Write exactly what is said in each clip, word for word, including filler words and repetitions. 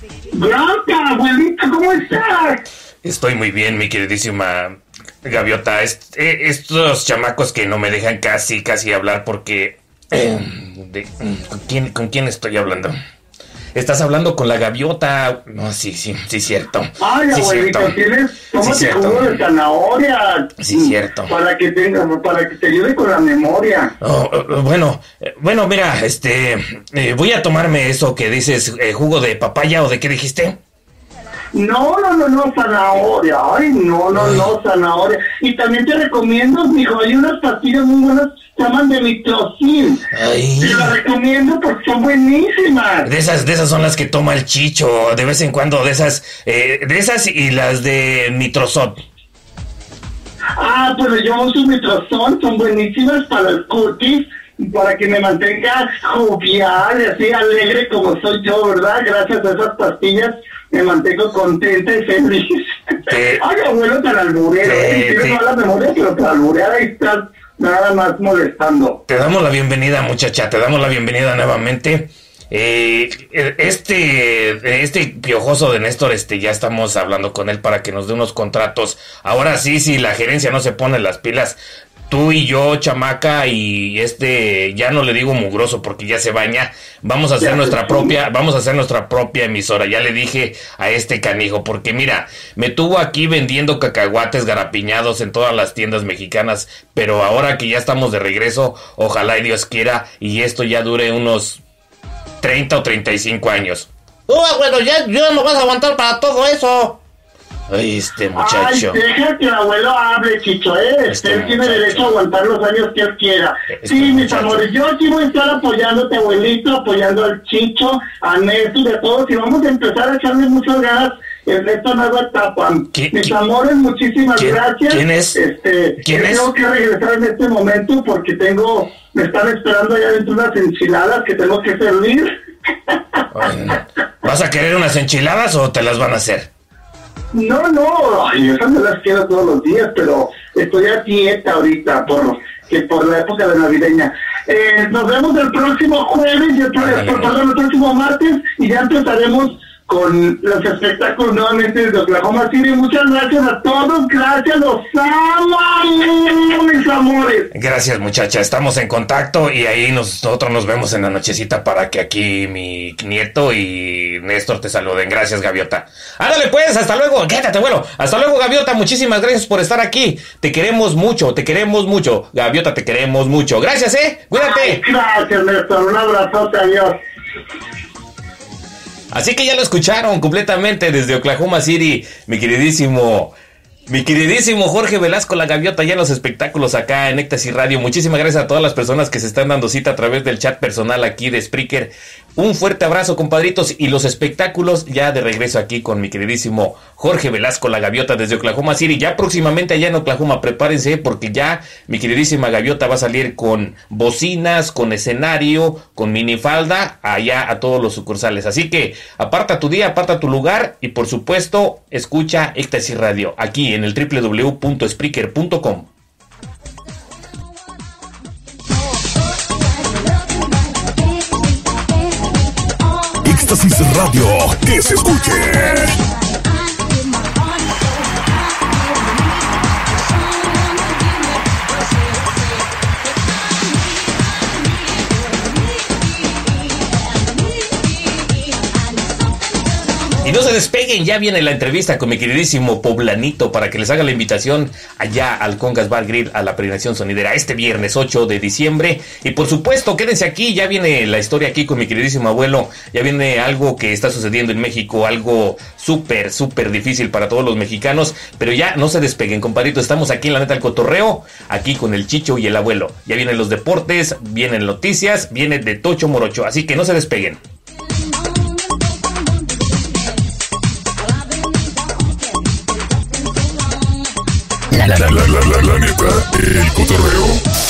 Blanca, abuelita, ¿cómo estás? Estoy muy bien, mi queridísima Gaviota. Est- eh, estos chamacos que no me dejan casi, casi hablar porque... eh, de- ¿con quién, ¿Con quién estoy hablando? Estás hablando con la Gaviota. No, sí, sí, sí, cierto. Ay, Sí, abuelita, cierto. tienes, Sí, tómate cierto. jugo de zanahoria. Sí, cierto. Para que tenga, para que te ayude con la memoria. Oh, oh, bueno, eh, bueno, mira, este... eh, voy a tomarme eso que dices, eh, jugo de papaya o de qué dijiste. No, no, no, no, zanahoria. Ay, no, no, Ay. no, zanahoria. Y también te recomiendo, mijo, hay unas pastillas muy buenas, se llaman de mitrocin. Ay. Te las recomiendo porque son buenísimas. De esas, de esas son las que toma el Chicho, de vez en cuando, de esas, eh, de esas y las de Mitrosot. Ah, pues yo uso mitrozón, son buenísimas para el cutis, para que me mantenga jovial y así alegre como soy yo, ¿verdad? Gracias a esas pastillas me mantengo contenta y feliz. Te- Ay, abuelo, tan alburero, te- ¿eh? Tienes te- mala memoria, pero tan albureada y estás nada más molestando. Te damos la bienvenida, muchacha, te damos la bienvenida nuevamente. Eh, este, este piojoso de Néstor, este, ya estamos hablando con él para que nos dé unos contratos. Ahora sí, si la gerencia no se pone las pilas, tú y yo, chamaca, y este, ya no le digo mugroso porque ya se baña, vamos a hacer Ya, nuestra sí. propia, vamos a hacer nuestra propia emisora. Ya le dije a este canijo, porque mira, me tuvo aquí vendiendo cacahuates garapiñados en todas las tiendas mexicanas, pero ahora que ya estamos de regreso, ojalá y Dios quiera, y esto ya dure unos treinta o treinta y cinco años. ¡Oh, bueno, ya, ya no vas a aguantar para todo eso! Ay, este muchacho. Ay, deja que el abuelo hable, Chicho, ¿eh? Este Él tiene muchacho. derecho a aguantar los años que él quiera. Este Sí, mis muchacho. amores, yo aquí voy a estar apoyándote, abuelito, apoyando al Chicho, a Néstor y a todos, y vamos a empezar a echarle muchas ganas en esta nueva etapa. ¿Qui- Mis qui- amores, muchísimas quién- gracias. quién es? Este, ¿Quién es? Tengo que regresar en este momento porque tengo, me están esperando allá dentro unas enchiladas que tengo que servir. Ay, no. ¿Vas a querer unas enchiladas o te las van a hacer? No, no, ay, esas me las quiero todos los días, pero estoy a dieta ahorita por, que por la época de navideña. Eh, nos vemos el próximo jueves, ya Ándale. por perdón, el próximo martes, y ya empezaremos con los espectáculos nuevamente desde Oklahoma City. Muchas gracias a todos, gracias, los amo, mis amores. Gracias, muchacha. Estamos en contacto y ahí nos- nosotros nos vemos en la nochecita para que aquí mi nieto y Néstor te saluden. Gracias, Gaviota. Ándale, pues, hasta luego. Quédate, abuelo. Hasta luego, Gaviota. Muchísimas gracias por estar aquí. Te queremos mucho, te queremos mucho. Gaviota, te queremos mucho. Gracias, ¿eh? Ay, Cuídate. gracias, Néstor, un abrazote, adiós. Así que ya lo escucharon completamente desde Oklahoma City, mi queridísimo, mi queridísimo Jorge Velasco, la Gaviota, ya en los espectáculos acá en Éxtasis Radio. Muchísimas gracias a todas las personas que se están dando cita a través del chat personal aquí de Spreaker. Un fuerte abrazo, compadritos, y los espectáculos ya de regreso aquí con mi queridísimo Jorge Velasco, la Gaviota, desde Oklahoma City. Ya próximamente allá en Oklahoma, prepárense porque ya mi queridísima Gaviota va a salir con bocinas, con escenario, con minifalda, allá a todos los sucursales. Así que aparta tu día, aparta tu lugar y por supuesto escucha Éxtasis Radio aquí en el doble u doble u doble u punto spreaker punto com. Éxtasis Radio, que se escuche. Y no se despeguen, ya viene la entrevista con mi queridísimo Poblanito para que les haga la invitación allá al Congas Bar Grill a la premiación sonidera este viernes ocho de diciembre. Y por supuesto, quédense aquí, ya viene la historia aquí con mi queridísimo abuelo, ya viene algo que está sucediendo en México, algo súper, súper difícil para todos los mexicanos, pero ya no se despeguen, compadrito, estamos aquí en la neta del cotorreo, aquí con el Chicho y el abuelo. Ya vienen los deportes, vienen noticias, viene de Tocho Morocho, así que no se despeguen. La, la, la, la, la, la neta, el cotorreo.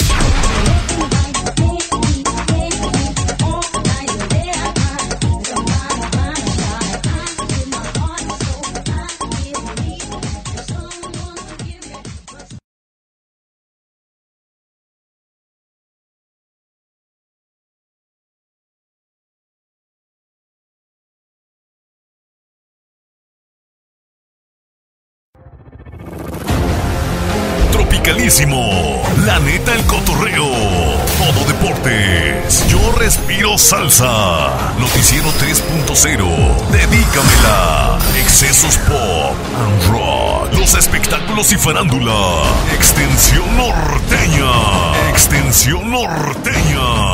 buenísimo. La neta, el cotorreo. Todo deportes. Yo respiro salsa. Noticiero tres punto cero. Dedícamela. Excesos pop and rock. Los espectáculos y farándula. Extensión norteña. Extensión norteña.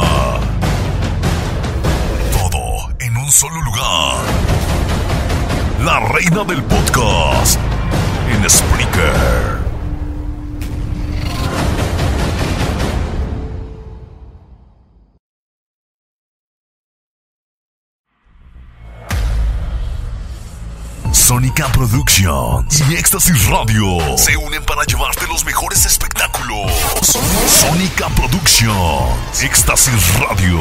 Todo en un solo lugar. La reina del podcast en Spreaker. Sónica Productions y Éxtasis Radio se unen para llevarte los mejores espectáculos. Sónica Productions, Éxtasis Radio.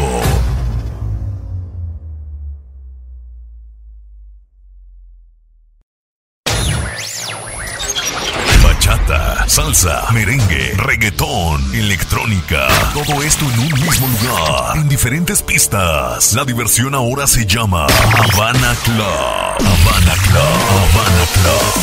Bachata, salsa, merengue, reggaetón, electrónica. Todo esto en un mismo lugar, en diferentes pistas. La diversión ahora se llama Havana Club. Havana Club. Havana Club.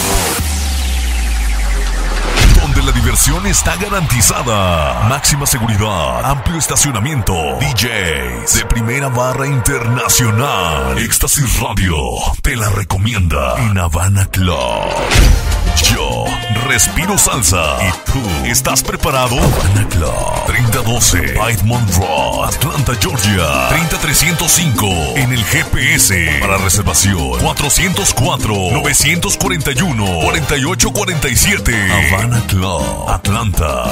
Donde la diversión está garantizada. Máxima seguridad, amplio estacionamiento, D Js de primera barra internacional. Éxtasis Radio te la recomienda en Havana Club. Yo respiro salsa. ¿Y tú estás preparado? Havana Club. treinta doce Piedmont Road, Atlanta, Georgia. treinta trescientos cinco en el G P S. Para reservación cuatrocientos cuatro, novecientos cuarenta y uno, cuarenta y ocho cuarenta y siete. Havana Club, Atlanta.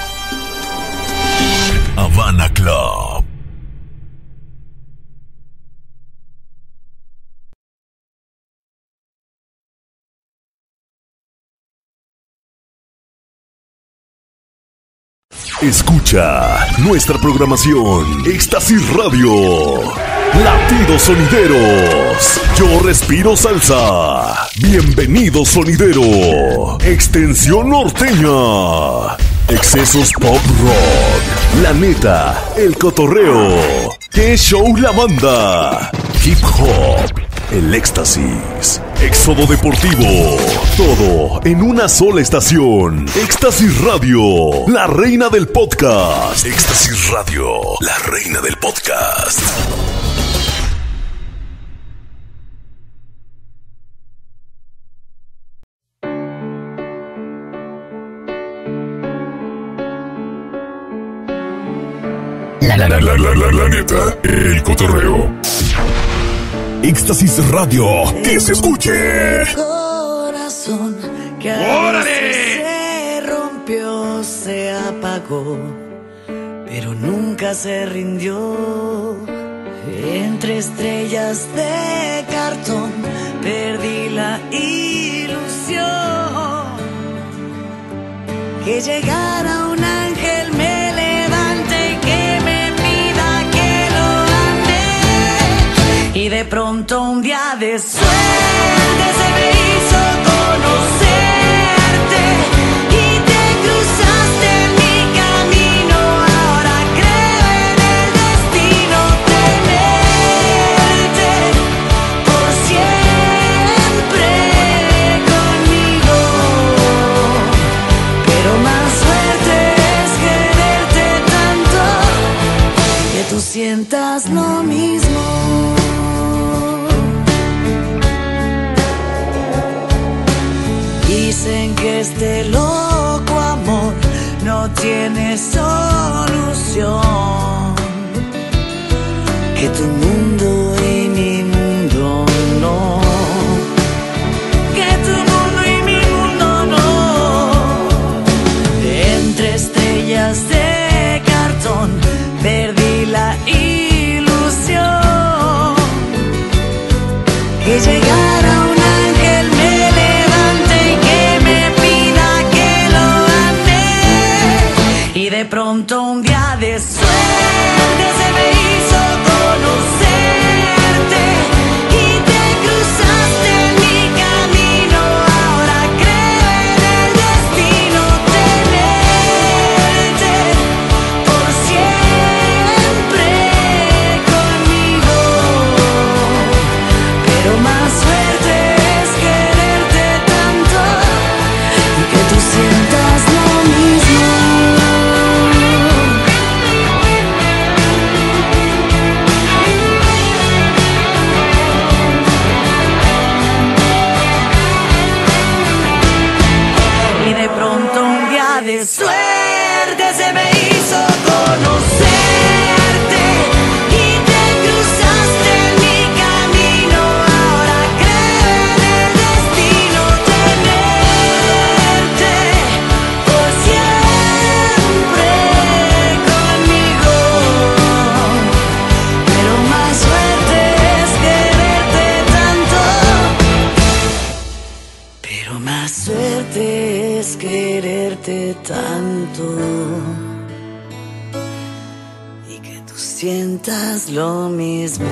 Havana Club. Escucha nuestra programación Éxtasis Radio. Latidos sonideros. Yo respiro salsa. Bienvenido sonidero. Extensión norteña. Excesos pop rock. La neta, el cotorreo. ¿Qué show la banda? Hip hop. El éxtasis. Éxodo deportivo. Todo en una sola estación. Éxtasis Radio. La reina del podcast. Éxtasis Radio. La reina del podcast. La, la, la, la, la, la, la neta. El cotorreo. Éxtasis Radio, que se escuche. Corazón que a veces se rompió, se apagó, pero nunca se rindió. Entre estrellas de cartón perdí la ilusión. Que llegara un ángel me levante y que me pida que lo ame. Y de pronto un día de suerte se me hizo conocerte y te cruzaste en mi camino. Ahora creo en el destino, tenerte por siempre conmigo. Pero más suerte es quererte tanto que tú sientas lo mismo. Dicen que este loco amor no tiene solución, que tu mundo y mi mundo no, que tu mundo y mi mundo no. Entre estrellas de cartón perdí la ilusión. Que llegara un ángel me levante y que me pida que lo ame. Y de pronto un día de suerte se me hizo conocerte y te cruzaste en mi camino. Ahora creo en el destino, tenerte por siempre conmigo. Pero más suerte es quererte tanto y que tú sientas lo mismo. qué suerte se me hizo conocerte y te cruzaste en mi camino. Ahora creo en el destino tenerte por siempre conmigo. Pero más suerte es quererte tanto. Pero más suerte es quererte tanto y que tú sientas lo mismo.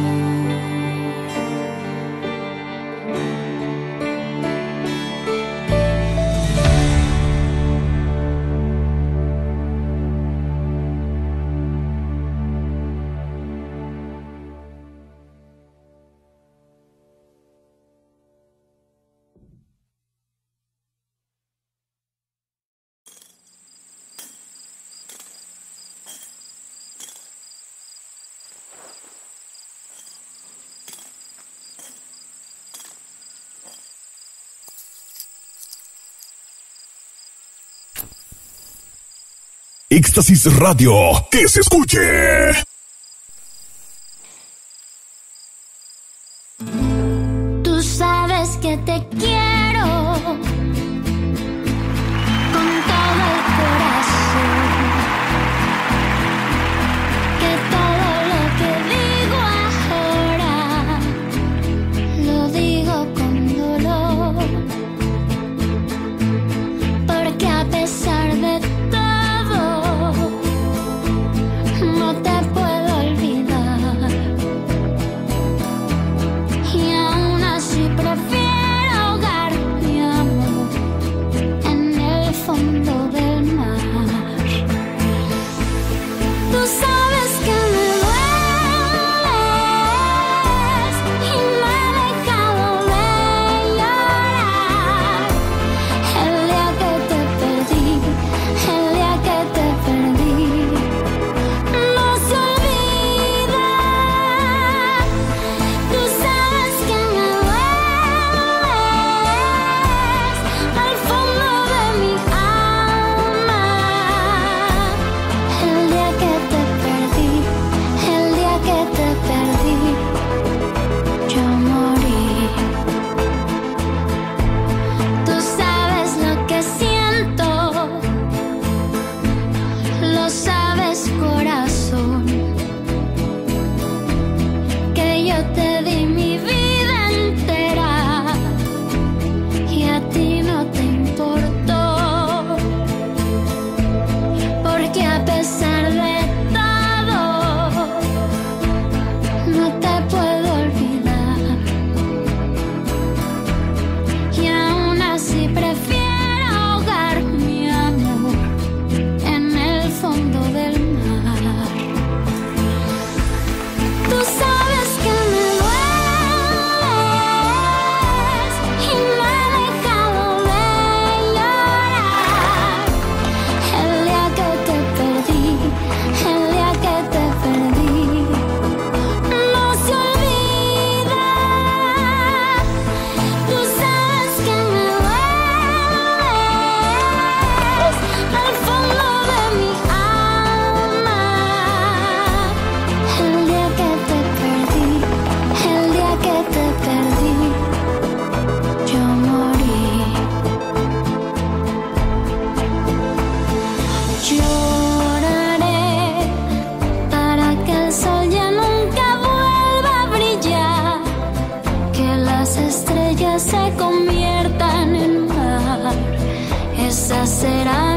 Éxtasis Radio, que se escuche. Tú sabes que te quiero con todo el corazón, que todo lo que digo ahora lo digo con dolor, porque a pesar de no te puedo olvidar y aún así prefiero ahogar mi amor en el fondo del mar. Tú sabes que me dueles y no he dejado de llorar el día que te perdí, el día que te perdí. Se conviertan en mar, esa será